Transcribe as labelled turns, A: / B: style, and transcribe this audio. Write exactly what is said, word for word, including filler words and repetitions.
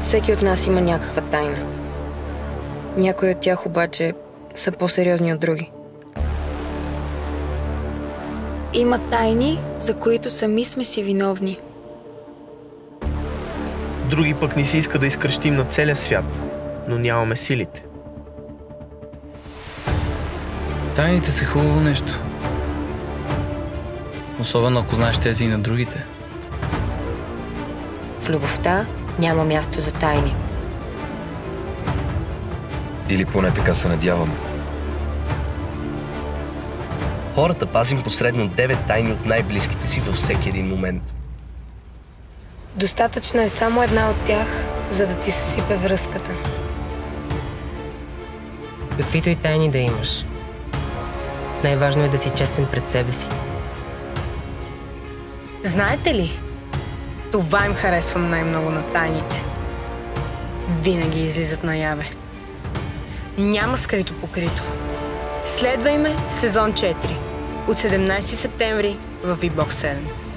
A: Всеки от нас има някаква тайна. Някои от тях обаче са по-сериозни от други.
B: Има тайни, за които сами сме си виновни.
C: Други пък ни се иска да изкръщим на целия свят, но нямаме силите.
D: Тайните са хубаво нещо. Особено ако знаеш тези и на другите.
A: В любовта няма място за тайни.
E: Или поне така се надяваме.
F: Хората пазим посредно девет тайни от най-близките си във всеки един момент.
A: Достатъчна е само една от тях, за да ти съсипе връзката.
G: Каквито и тайни да имаш, най-важно е да си честен пред себе си.
H: Знаете ли? Това им харесвам най-много на тайните. Винаги излизат наяве. Няма скрито покрито. Следвай ме сезон четири от седемнайсети септември в ви бокс седем.